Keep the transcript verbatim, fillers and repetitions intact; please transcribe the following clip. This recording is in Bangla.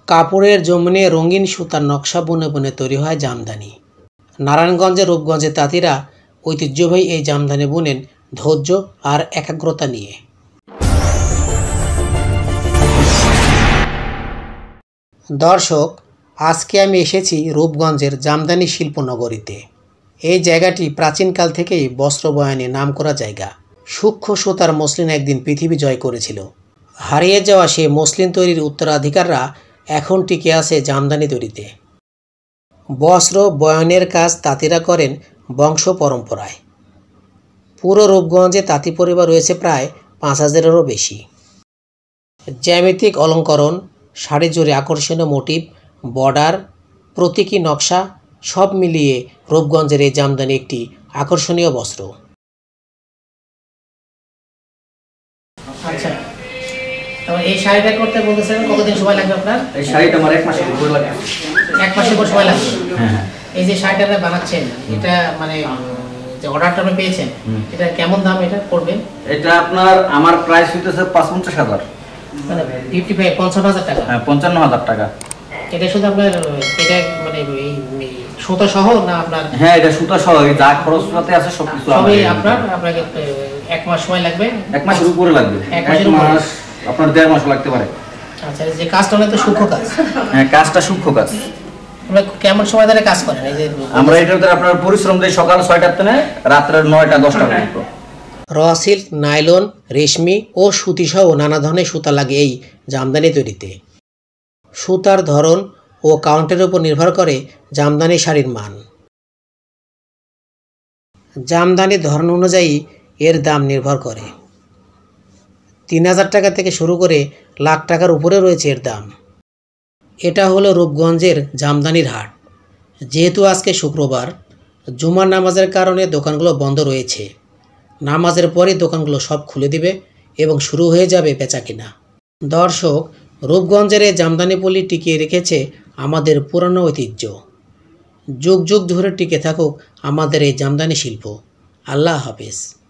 কাপড়ের জমিনে রঙিন সুতার নকশা বুনে বুনে তৈরি হয় জামদানি। নারায়ণগঞ্জের রূপগঞ্জের তাঁতিরা ঐতিহ্যবাহী এই জামদানি বুনেন ধৈর্য আর একাগ্রতা নিয়ে। দর্শক, আজকে আমি এসেছি রূপগঞ্জের জামদানি শিল্পনগরীতে। এই জায়গাটি প্রাচীনকাল থেকেই বস্ত্র বয়ানে নামকরা জায়গা। সূক্ষ্ম সুতার মসলিন একদিন পৃথিবী জয় করেছিল। হারিয়ে যাওয়া সে মসলিন তৈরির উত্তরাধিকাররা এখন টিকে আছে জামদানি তৈরিতে। বস্ত্র বয়নের কাজ তাঁতিরা করেন বংশ পরম্পরায়। পুরো রূপগঞ্জে তাঁতি পরিবার রয়েছে প্রায় পাঁচ হাজারেরও বেশি। জ্যামিতিক অলঙ্করণ, শাড়ি জুড়ে আকর্ষণীয় মোটিভ, বর্ডার, প্রতীকী নকশা সব মিলিয়ে রূপগঞ্জের এই জামদানি একটি আকর্ষণীয় বস্ত্র। আচ্ছা, এই শাড়িটা করতে বলতেছেন কতদিন সময় লাগবে আপনার? এই শাড়িটা আমার এক মাসের উপর লাগবে। এক মাসের উপর সময় লাগবে। হ্যাঁ, এই যে শাড়িটা বানাচ্ছেন, এটা মানে যে অর্ডারটা আপনি পেয়েছেন, এটা কেমন দাম এটা পড়বে? এটা আপনার আমার প্রাইস হইতেছে পঞ্চাশ হাজার, মানে পঞ্চান্ন হাজার টাকা। হ্যাঁ, পঞ্চান্ন হাজার টাকা। এটা শুধু আপনার এটা মানে এই সুতা সহ না আপনার? হ্যাঁ, এটা সুতা সহ, যা খরচপাতি আছে সবকিছু সবই আপনার। আপনাকে এক মাস সময় লাগবে। এক মাসের উপরে লাগবে। এক মাস আপনার দেড় মাস লাগতে পারে। আচ্ছা, যে কাজটা অনেক তো সূক্ষ্ম কাজ। হ্যাঁ, কাজটা সূক্ষ্ম কাজ। আমরা কেমন সময় ধরে কাজ করেন? এই যে আমরা এটাতে আপনার পরিশ্রম দেই সকাল ছয়টা থেকে রাত্রে নয়টা দশটা পর্যন্ত। র সিল্ক, নাইলন, রেশমি ও সুতি সহ নানা ধরনের সুতা লাগে এই জামদানি তৈরিতে। সুতার ধরন ও কাউন্টের উপর নির্ভর করে জামদানি শাড়ির মান। জামদানির ধরন অনুযায়ী এর দাম নির্ভর করে। তিন হাজার টাকা থেকে শুরু করে লাখ টাকার উপরে রয়েছে এর দাম। এটা হলো রূপগঞ্জের জামদানির হাট। যেহেতু আজকে শুক্রবার, জুমার নামাজের কারণে দোকানগুলো বন্ধ রয়েছে। নামাজের পরে দোকানগুলো সব খুলে দিবে এবং শুরু হয়ে যাবে বেচাকেনা। দর্শক, রূপগঞ্জের এই জামদানি পল্লী টিকিয়ে রেখেছে আমাদের পুরানো ঐতিহ্য। যুগ যুগ ধরে টিকে থাকুক আমাদের এই জামদানি শিল্প। আল্লাহ হাফেজ।